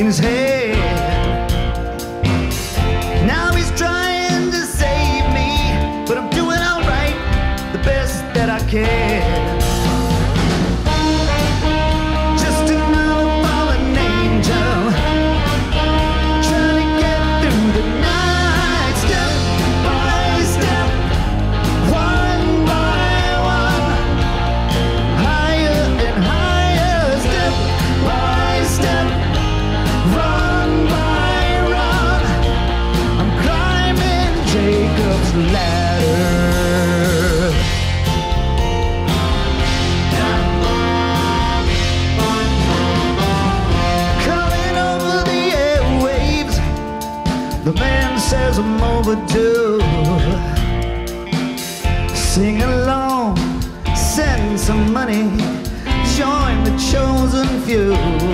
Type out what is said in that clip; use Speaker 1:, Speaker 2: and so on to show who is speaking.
Speaker 1: in his head. Now he's trying to save me, but I'm doing alright, the best that I can. Just another fallen angel, trying to get through the night, step by step, one by one, higher and higher, step by step, run by run, I'm climbing Jacob's ladder. Calling over the airwaves, the man says I'm overdue. Sing along, send some money, join the chosen few.